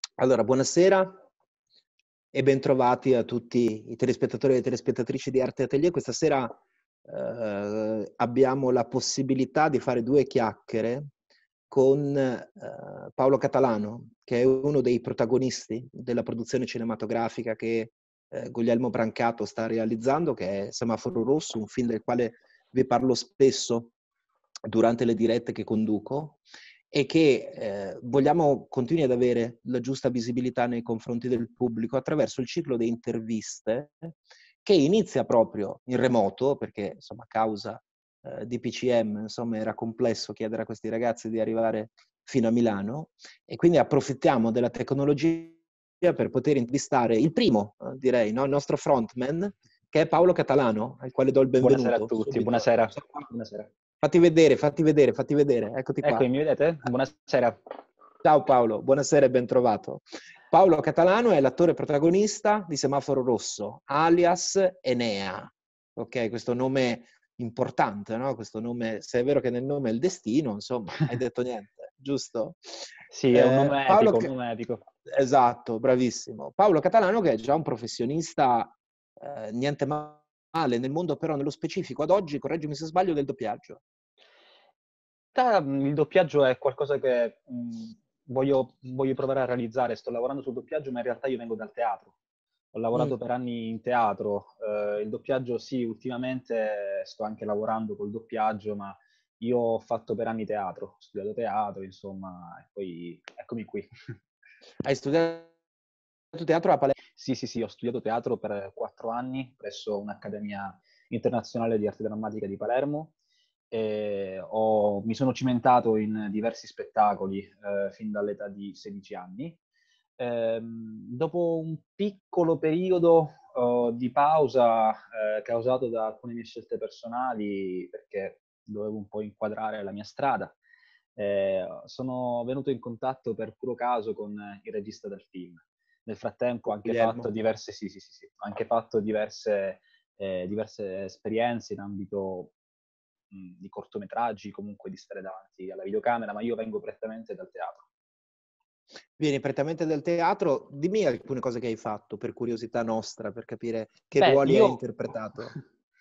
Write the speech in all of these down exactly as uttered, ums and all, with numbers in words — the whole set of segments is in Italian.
Allora, buonasera e bentrovati a tutti i telespettatori e le telespettatrici di Arte Atelier. Questa sera eh, abbiamo la possibilità di fare due chiacchiere con eh, Paolo Catalano, che è uno dei protagonisti della produzione cinematografica che eh, Guglielmo Brancato sta realizzando, che è Semaforo Rosso, un film del quale vi parlo spesso durante le dirette che conduco e che eh, vogliamo continui ad avere la giusta visibilità nei confronti del pubblico attraverso il ciclo di interviste che inizia proprio in remoto, perché insomma a causa eh, di P C M insomma era complesso chiedere a questi ragazzi di arrivare fino a Milano, e quindi approfittiamo della tecnologia per poter intervistare il primo, eh, direi, no? Il nostro frontman, che è Paolo Catalano, al quale do il Buonasera a benvenuto tutti, subito. buonasera. Buonasera. Fatti vedere, fatti vedere, fatti vedere, eccoti qua. Eccomi, mi vedete? Buonasera. Ciao Paolo, buonasera e ben trovato. Paolo Catalano è l'attore protagonista di Semaforo Rosso, alias Enea. Ok, questo nome importante, no? Questo nome, se è vero che nel nome è il destino, insomma, hai detto niente, giusto? Sì, è un Eh, nome Paolo, epico, un nome epico. esatto, bravissimo. Paolo Catalano che è già un professionista, eh, niente male nel mondo, però nello specifico ad oggi, correggimi se sbaglio, del doppiaggio. In realtà, mh, il doppiaggio è qualcosa che mh, voglio, voglio provare a realizzare. Sto lavorando sul doppiaggio, ma in realtà io vengo dal teatro. Ho lavorato Mm. per anni in teatro. Eh, il doppiaggio, sì, ultimamente sto anche lavorando col doppiaggio, ma io ho fatto per anni teatro, ho studiato teatro, insomma, e poi eccomi qui. Hai studiato teatro a Palermo? Sì, sì, sì, ho studiato teatro per quattro anni presso un'accademia internazionale di arte drammatica di Palermo. E ho- mi sono cimentato in diversi spettacoli eh, fin dall'età di sedici anni. Ehm, dopo un piccolo periodo eh, di pausa eh, causato da alcune mie scelte personali, perché dovevo un po' inquadrare la mia strada, eh, sono venuto in contatto per puro caso con il regista del film. Nel frattempo ho anche fatto Guglielmo. diverse, sì, sì, sì, sì, ho anche fatto diverse, eh, diverse esperienze in ambito mh, di cortometraggi, comunque di stare davanti alla videocamera, ma io vengo prettamente dal teatro. Vieni prettamente dal teatro. Dimmi alcune cose che hai fatto, per curiosità nostra, per capire che Beh, ruoli hai io, interpretato.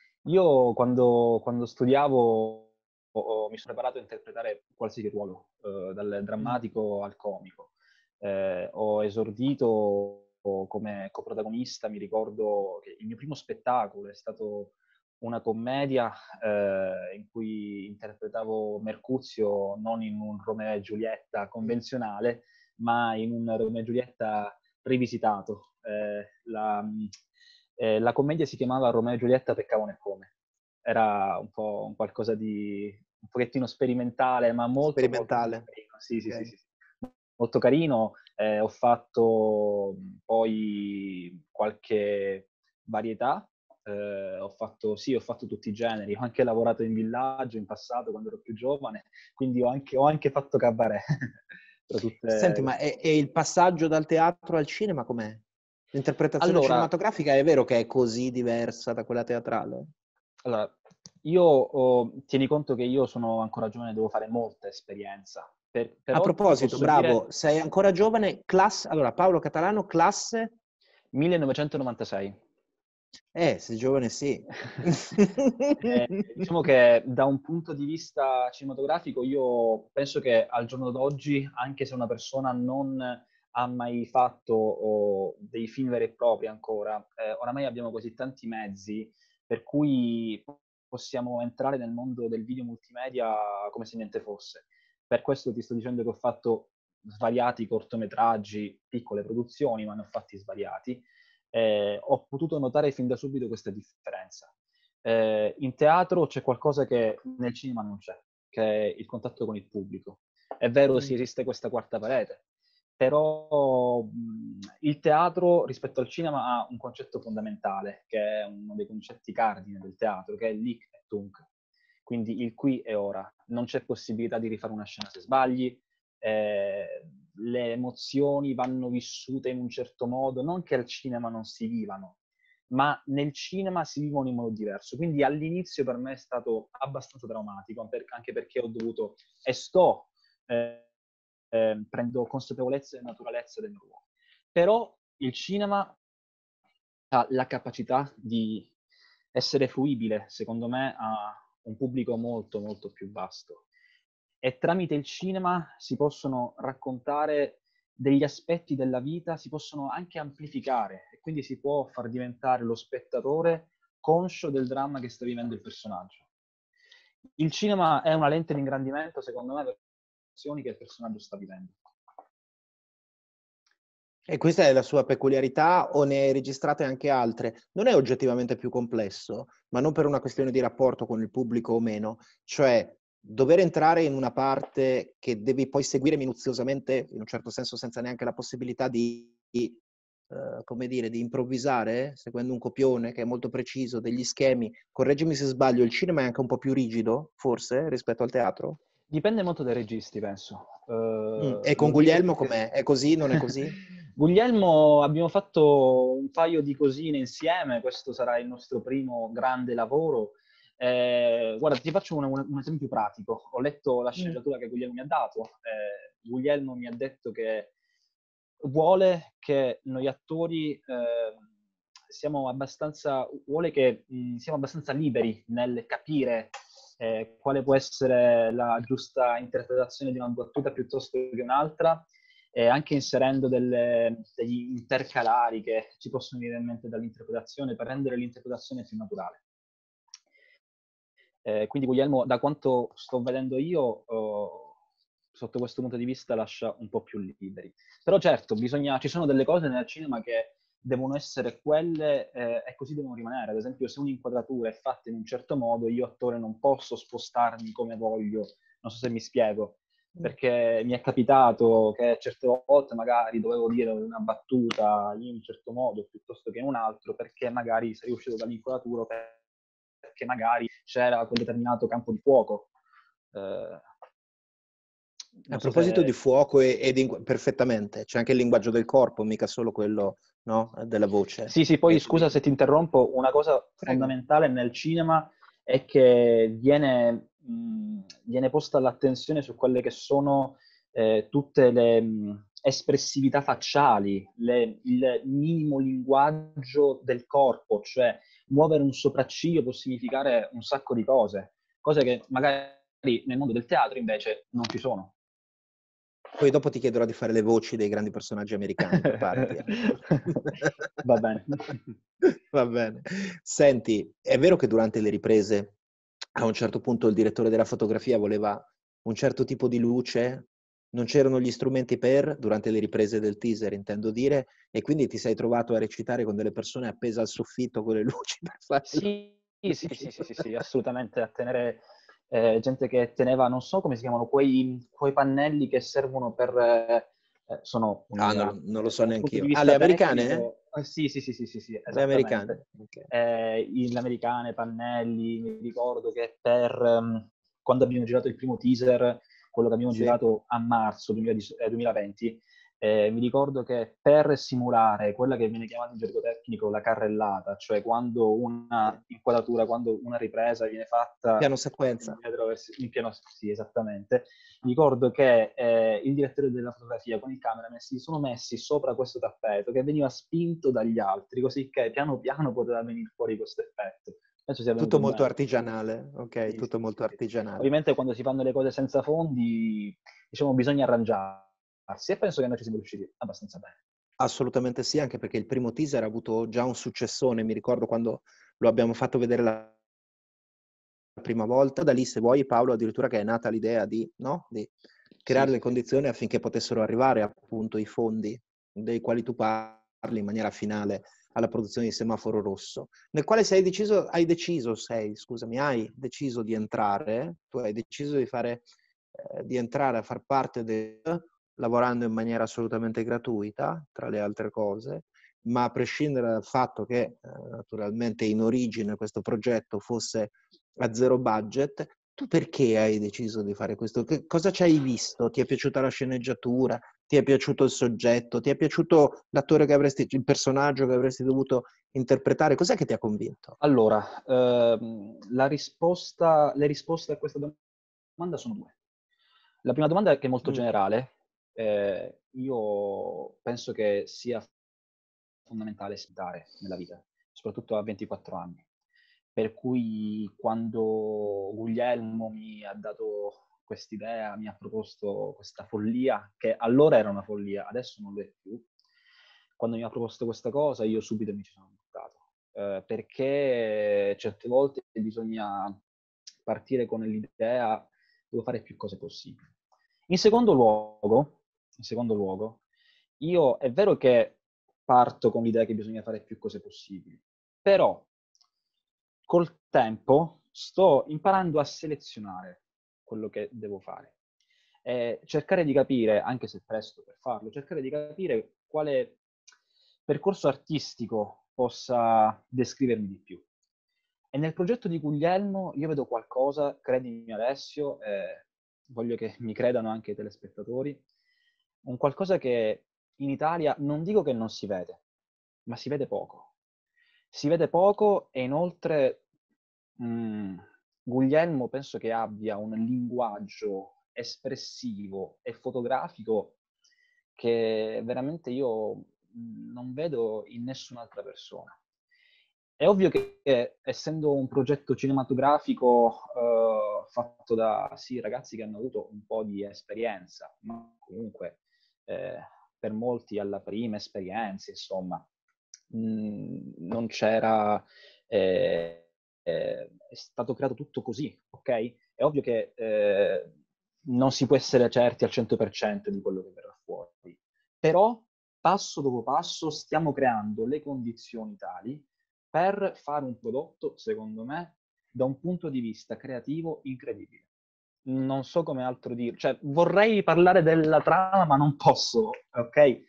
io quando, quando studiavo ho- ho- mi sono preparato a interpretare qualsiasi ruolo, eh, dal Mm. drammatico al comico. Eh, ho esordito come coprotagonista, mi ricordo che il mio primo spettacolo è stato una commedia eh, in cui interpretavo Mercuzio non in un Romeo e Giulietta convenzionale, ma in un Romeo e Giulietta rivisitato. Eh, la, eh, la commedia si chiamava Romeo e Giulietta peccavano e come. Era un po' un qualcosa di un pochettino sperimentale, ma molto molto molto Sperimentale. carino. Sì, sì, sì, Ok. sì, sì. Molto carino. Eh, ho fatto poi qualche varietà. Eh, ho fatto, sì, ho fatto tutti i generi. Ho anche lavorato in villaggio in passato quando ero più giovane, quindi ho anche, ho anche fatto cabaret. Tra tutte Senti, ma queste è, cose. è il passaggio dal teatro al cinema com'è? L'interpretazione Allora, cinematografica è vero che è così diversa da quella teatrale? allora io oh, tieni conto che io sono ancora giovane, devo fare molta esperienza. Per- A però ti proposito, posso dire bravo, sei ancora giovane, classe... Allora, Paolo Catalano, classe... millenovecentonovantasei. Eh, sei giovane sì. Eh, diciamo che da un punto di vista cinematografico io penso che al giorno d'oggi, anche se una persona non ha mai fatto oh, dei film veri e propri ancora, eh, oramai abbiamo così tanti mezzi per cui possiamo entrare nel mondo del video multimedia come se niente fosse. Per questo ti sto dicendo che ho fatto svariati cortometraggi, piccole produzioni, ma ne ho fatti svariati. Eh, ho potuto notare fin da subito questa differenza. Eh, in teatro c'è qualcosa che nel cinema non c'è, che è il contatto con il pubblico. È vero, sì, Mm. esiste questa quarta parete, però mh, il teatro rispetto al cinema ha un concetto fondamentale, che è uno dei concetti cardine del teatro, che è l'hic et tunc. Quindi il qui e ora. Non c'è possibilità di rifare una scena se sbagli, eh, le emozioni vanno vissute in un certo modo, non che al cinema non si vivano, ma nel cinema si vivono in modo diverso. Quindi all'inizio per me è stato abbastanza traumatico, anche perché ho dovuto e sto eh, eh, prendo consapevolezza e naturalezza del mio ruolo. Però il cinema ha la capacità di essere fruibile, secondo me, a un pubblico molto, molto più vasto. E tramite il cinema si possono raccontare degli aspetti della vita, si possono anche amplificare e quindi si può far diventare lo spettatore conscio del dramma che sta vivendo il personaggio. Il cinema è una lente di ingrandimento, secondo me, delle emozioni che il personaggio sta vivendo. E questa è la sua peculiarità o ne hai registrate anche altre? Non è oggettivamente più complesso, ma non per una questione di rapporto con il pubblico o meno, cioè dover entrare in una parte che devi poi seguire minuziosamente, in un certo senso senza neanche la possibilità di, di eh, come dire, di improvvisare, seguendo un copione che è molto preciso, degli schemi. Correggimi se sbaglio, il cinema è anche un po' più rigido, forse, rispetto al teatro? Dipende molto dai registi, penso. Mm. Uh, E con lo dico Guglielmo perché... com'è? È così, non è così? Guglielmo, abbiamo fatto un paio di cosine insieme, questo sarà il nostro primo grande lavoro. Eh, guarda, ti faccio un, un esempio pratico. Ho letto la sceneggiatura che Guglielmo mi ha dato. Eh, Guglielmo mi ha detto che vuole che noi attori eh, siamo abbastanza, vuole che mh, siamo abbastanza liberi nel capire eh, quale può essere la giusta interpretazione di una battuta piuttosto che un'altra, e anche inserendo delle, degli intercalari che ci possono venire in mente dall'interpretazione per rendere l'interpretazione più naturale. Eh, quindi Guglielmo, da quanto sto vedendo io, oh, sotto questo punto di vista lascia un po' più liberi. Però certo, bisogna, ci sono delle cose nel cinema che devono essere quelle eh, e così devono rimanere. Ad esempio, se un'inquadratura è fatta in un certo modo, io attore non posso spostarmi come voglio, non so se mi spiego, perché mi è capitato che certe volte magari dovevo dire una battuta in un certo modo piuttosto che in un altro, perché magari sei uscito dall'inquadratura, perché magari c'era quel determinato campo di fuoco. Eh, A non so proposito di se... fuoco e, e di, perfettamente, c'è anche il linguaggio del corpo, mica solo quello, no, della voce. Sì, sì, poi E scusa se di... ti interrompo, una cosa Prego. fondamentale nel cinema è che viene, mh, viene posta l'attenzione su quelle che sono eh, tutte le mh, espressività facciali, le, il minimo linguaggio del corpo, cioè muovere un sopracciglio può significare un sacco di cose, cose che magari nel mondo del teatro invece non ci sono. Poi dopo ti chiederò di fare le voci dei grandi personaggi americani, preparati. Eh. Va bene. Va bene. Senti, è vero che durante le riprese a un certo punto il direttore della fotografia voleva un certo tipo di luce, non c'erano gli strumenti per, durante le riprese del teaser intendo dire, e quindi ti sei trovato a recitare con delle persone appese al soffitto con le luci per fare Sì, sì, sì, sì, sì, sì, assolutamente, a tenere eh, gente che teneva, non so come si chiamano, quei, quei pannelli che servono per, eh, eh, sono Ah, non, lo un'ignorante, non lo so da un punto neanche di io. Ah, le vista americane? tecnico, eh, sì, sì, sì, sì, sì, sì, Le americane. esattamente. Ok. Eh, i- le americane, pannelli, mi ricordo che per, ehm, quando abbiamo girato il primo teaser, quello che abbiamo Sì. girato a marzo duemilaventi, eh, mi ricordo che per simulare quella che viene chiamata in gergo tecnico la carrellata, cioè quando una inquadratura, quando una ripresa viene fatta Piano sequenza. indietro verso, in piano, sì, esattamente, mi ricordo che eh, il direttore della fotografia con il cameraman si sono messi sopra questo tappeto che veniva spinto dagli altri, così che piano piano poteva venire fuori questo effetto. Penso sia Tutto venuto molto bene. artigianale, ok, Sì, tutto sì, molto sì, sì. artigianale. Ovviamente quando si fanno le cose senza fondi, diciamo, bisogna arrangiarsi e penso che noi ci siamo riusciti abbastanza bene. Assolutamente sì, anche perché il primo teaser ha avuto già un successone, mi ricordo quando lo abbiamo fatto vedere la prima volta, da lì se vuoi Paolo addirittura che è nata l'idea di, no? Di Sì, creare le sì, sì. condizioni affinché potessero arrivare appunto i fondi dei quali tu parli in maniera finale alla produzione di Semaforo Rosso, nel quale sei deciso, hai deciso, sei, scusami, hai deciso di entrare, tu hai deciso di fare, eh, di entrare a far parte del, lavorando in maniera assolutamente gratuita, tra le altre cose, ma a prescindere dal fatto che eh, naturalmente in origine questo progetto fosse a zero budget, tu perché hai deciso di fare questo? Che cosa ci hai visto? Ti è piaciuta la sceneggiatura? Ti è piaciuto il soggetto? Ti è piaciuto l'attore che avresti, il personaggio che avresti dovuto interpretare? Cos'è che ti ha convinto? Allora, ehm, la risposta, le risposte a questa domanda sono due. La prima domanda, che è molto Mm. generale, eh, io penso che sia fondamentale stare nella vita, soprattutto a ventiquattro anni. Per cui quando Guglielmo mi ha dato quest'idea, mi ha proposto questa follia, che allora era una follia, adesso non lo è più, quando mi ha proposto questa cosa io subito mi ci sono buttato, eh, perché certe volte bisogna partire con l'idea devo fare più cose possibili. In secondo luogo, in secondo luogo, io è vero che parto con l'idea che bisogna fare più cose possibili, però col tempo sto imparando a selezionare quello che devo fare e cercare di capire, anche se è presto per farlo, cercare di capire quale percorso artistico possa descrivermi di più. E nel progetto di Guglielmo io vedo qualcosa, credimi Alessio, e voglio che mi credano anche i telespettatori, un qualcosa che in Italia non dico che non si vede, ma si vede poco. Si vede poco e inoltre mh, Guglielmo penso che abbia un linguaggio espressivo e fotografico che veramente io non vedo in nessun'altra persona. È ovvio che, che essendo un progetto cinematografico eh, fatto da sì, ragazzi che hanno avuto un po' di esperienza, ma comunque eh, per molti alla prima esperienza, insomma, mh, non c'era, eh, eh, è stato creato tutto così, ok? È ovvio che eh, non si può essere certi al cento per cento di quello che verrà fuori, però passo dopo passo stiamo creando le condizioni tali per fare un prodotto, secondo me, da un punto di vista creativo incredibile. Non so come altro dire, cioè vorrei parlare della trama, ma non posso, ok? Eh,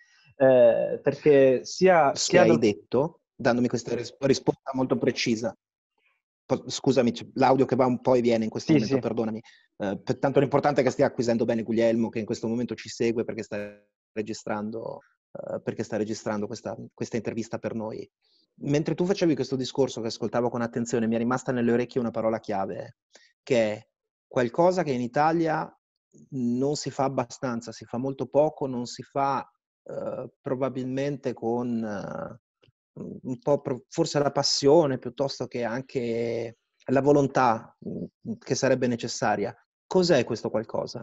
perché sia, Che sia hai dal... detto, dandomi questa ris- risposta molto precisa. Po- Scusami, c'è l'audio che va un po' e viene in questo Sì, momento, sì. perdonami. Eh, per- tanto l'importante è che stia acquisendo bene Guglielmo, che in questo momento ci segue perché sta registrando, eh, perché sta registrando questa, questa intervista per noi. Mentre tu facevi questo discorso che ascoltavo con attenzione, mi è rimasta nelle orecchie una parola chiave, che è qualcosa che in Italia non si fa abbastanza, si fa molto poco, non si fa eh, probabilmente con eh, un po' pro- forse la passione piuttosto che anche la volontà mh, che sarebbe necessaria. Cos'è questo qualcosa?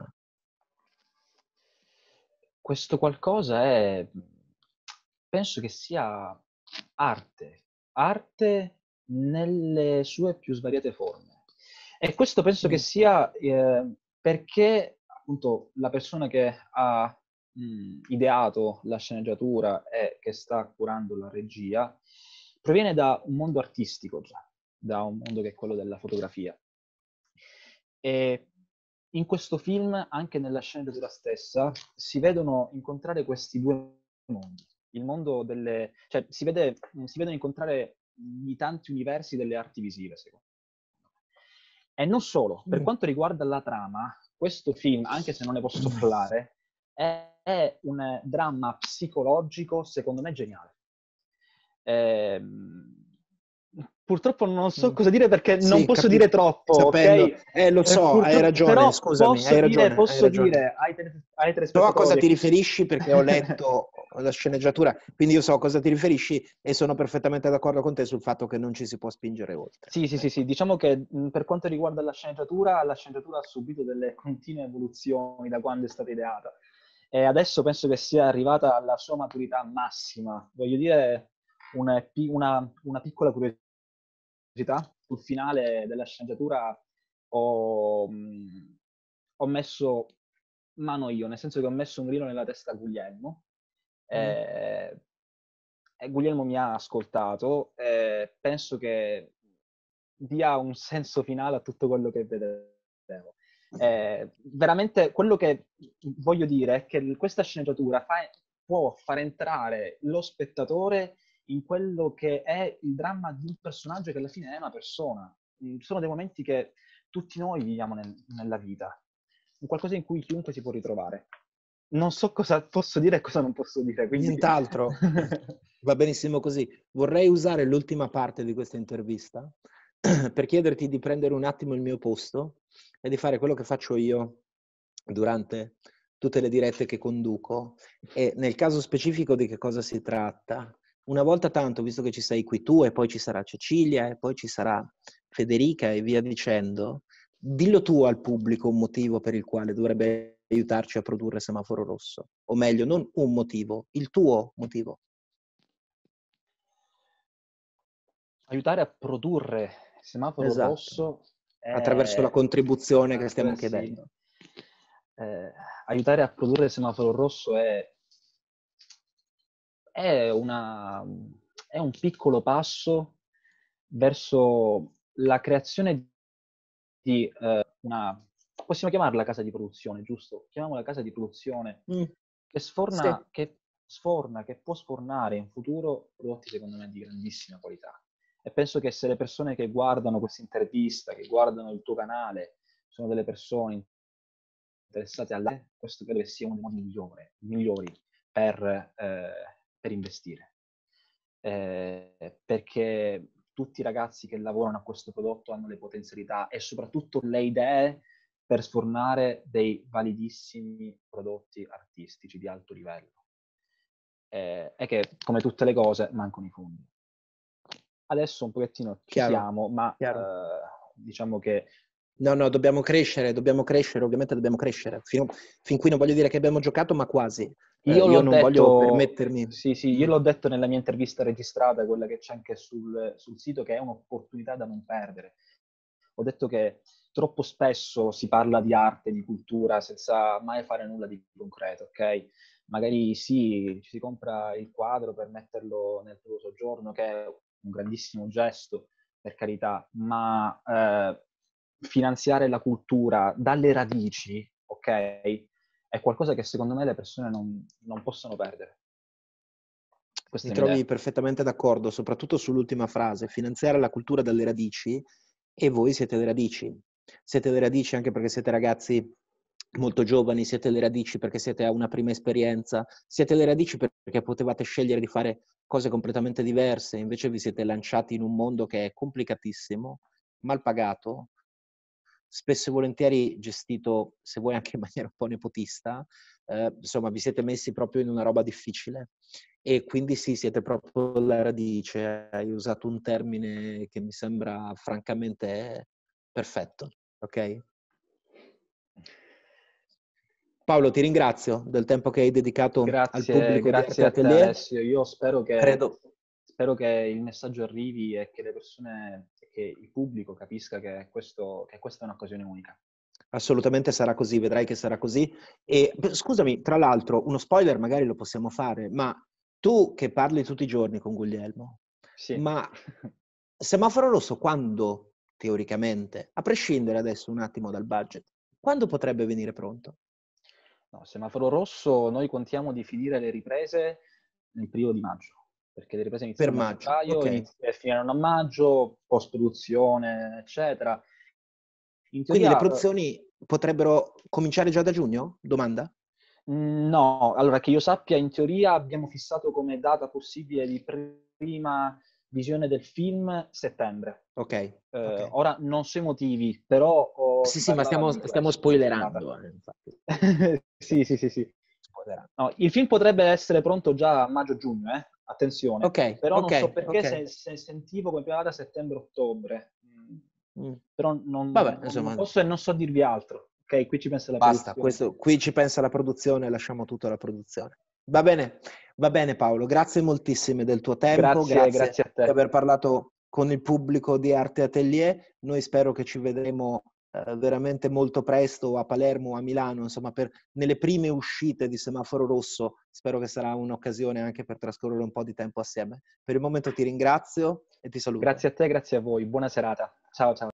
Questo qualcosa è, penso che sia arte, arte nelle sue più svariate forme. E questo penso che Mm. sia eh, perché appunto la persona che ha mh, ideato la sceneggiatura e che sta curando la regia proviene da un mondo artistico già, da un mondo che è quello della fotografia. E in questo film, anche nella sceneggiatura stessa, si vedono incontrare questi due mondi. Il mondo delle... cioè si, vede, si vedono incontrare i tanti universi delle arti visive, secondo me. E non solo, per Mm. quanto riguarda la trama, questo film, anche se non ne posso parlare, è, è un dramma psicologico, secondo me, geniale. Ehm, purtroppo non so Mm. cosa dire perché non Sì, posso dire capisco. troppo, ok? Sapendo, eh, lo Eh, so, hai purtroppo, ragione, però scusami, posso hai dire, ragione, hai posso ragione. dire ai, tele- ai So a cosa telespettatori, ti riferisci perché ho letto la sceneggiatura, quindi io so a cosa ti riferisci e sono perfettamente d'accordo con te sul fatto che non ci si può spingere oltre. sì, sì, sì, Ecco. sì, diciamo che mh, per quanto riguarda la sceneggiatura, la sceneggiatura ha subito delle continue evoluzioni da quando è stata ideata e adesso penso che sia arrivata alla sua maturità massima. Voglio dire una, pi- una- una piccola curiosità, sul finale della sceneggiatura ho, mh, ho messo mano io, nel senso che ho messo un grillo nella testa a Guglielmo. Mm. Eh, e Guglielmo mi ha ascoltato e penso che dia un senso finale a tutto quello che vedevo. Eh, veramente quello che voglio dire è che questa sceneggiatura fa, può far entrare lo spettatore in quello che è il dramma di un personaggio che alla fine è una persona. Mm, sono dei momenti che tutti noi viviamo nel, nella vita, un qualcosa in cui chiunque si può ritrovare. Non so cosa posso dire e cosa non posso dire, quindi... Nient'altro, va benissimo così. Vorrei usare l'ultima parte di questa intervista per chiederti di prendere un attimo il mio posto e di fare quello che faccio io durante tutte le dirette che conduco, e nel caso specifico di che cosa si tratta? Una volta tanto, visto che ci sei qui tu e poi ci sarà Cecilia e poi ci sarà Federica e via dicendo, dillo tu al pubblico un motivo per il quale dovrebbe aiutarci a produrre Semaforo Rosso. O meglio, non un motivo, il tuo motivo. Aiutare a produrre Semaforo Esatto. Rosso è... Attraverso la contribuzione che stiamo attraverso- chiedendo. eh, aiutare a produrre Semaforo Rosso è, è, una, è un piccolo passo verso la creazione di eh, una, possiamo chiamarla casa di produzione, giusto? Chiamiamola casa di produzione Mm. che Sì. sforna, che sforna, che può sfornare in futuro prodotti secondo me di grandissima qualità. E penso che se le persone che guardano questa intervista, che guardano il tuo canale, sono delle persone interessate alla... questo credo che sia uno dei modi migliori, migliori per, eh, per investire. Eh, perché tutti i ragazzi che lavorano a questo prodotto hanno le potenzialità e soprattutto le idee per sfornare dei validissimi prodotti artistici di alto livello. Eh, è che, come tutte le cose, mancano i fondi. Adesso un pochettino ci Chiaro, siamo, ma chiaro. eh, diciamo che... No, no, dobbiamo crescere, dobbiamo crescere, ovviamente dobbiamo crescere. Fino, fin qui non voglio dire che abbiamo giocato, ma quasi. Eh, Io io l'ho non voglio detto, permettermi... sì, sì, io l'ho detto nella mia intervista registrata, quella che c'è anche sul, sul sito, che è un'opportunità da non perdere. Ho detto che troppo spesso si parla di arte, di cultura, senza mai fare nulla di concreto, ok? Magari sì, ci si compra il quadro per metterlo nel proprio soggiorno, che è un grandissimo gesto, per carità, ma eh, finanziare la cultura dalle radici, ok? È qualcosa che secondo me le persone non, non possono perdere. Questa Mi è la mia trovi idea. perfettamente d'accordo, soprattutto sull'ultima frase, finanziare la cultura dalle radici, e voi siete le radici. Siete le radici anche perché siete ragazzi molto giovani, siete le radici perché siete a una prima esperienza, siete le radici perché potevate scegliere di fare cose completamente diverse, invece vi siete lanciati in un mondo che è complicatissimo, mal pagato, spesso e volentieri gestito, se vuoi anche in maniera un po' nepotista, eh, insomma vi siete messi proprio in una roba difficile e quindi sì, siete proprio la radice, hai usato un termine che mi sembra francamente perfetto, ok? Paolo, ti ringrazio del tempo che hai dedicato al Grazie, pubblico di grazie Arte a te Atelier. Alessio. Io spero che, Credo spero che il messaggio arrivi e che le persone, che il pubblico capisca che, questo, che questa è un'occasione unica. assolutamente sarà così, vedrai che sarà così. E scusami, tra l'altro, uno spoiler magari lo possiamo fare, ma tu che parli tutti i giorni con Guglielmo, Sì. ma Semaforo Rosso quando, teoricamente, a prescindere adesso un attimo dal budget, quando potrebbe venire pronto? No, Semaforo Rosso, noi contiamo di finire le riprese nel periodo di maggio, perché le riprese Per iniziano a maggio, febbraio ok. inizi- e finiranno a maggio, post-produzione, eccetera. In Quindi le teoria, eh, produzioni potrebbero cominciare già da giugno? Domanda? no, allora che io sappia, in teoria abbiamo fissato come data possibile di prima visione del film settembre. Ok, Eh, ok. ora non so i motivi, però oh, Sì, si sì, ma parlava stiamo, di stiamo questo, questa data. spoilerando, eh, infatti. Sì, sì, sì, sì. Spoilerando. No, il film potrebbe essere pronto già a maggio-giugno, eh? Attenzione. Ok, Però non ok, so perché ok. se, se sentivo come prima data settembre-ottobre. Mm. Mm. Però non, Vabbè, non- non insomma, posso e non so dirvi altro. Ok, qui ci pensa la basta. produzione. Questo, qui ci pensa la produzione, lasciamo tutto alla produzione. Va bene, va bene Paolo, grazie moltissime del tuo tempo, Grazie, grazie grazie a di te. aver parlato con il pubblico di Arte Atelier. Noi spero che ci vedremo eh, veramente molto presto a Palermo, a Milano, insomma, per, nelle prime uscite di Semaforo Rosso. Spero che sarà un'occasione anche per trascorrere un po' di tempo assieme. Per il momento ti ringrazio e ti saluto. Grazie a te, grazie a voi. Buona serata. Ciao, ciao.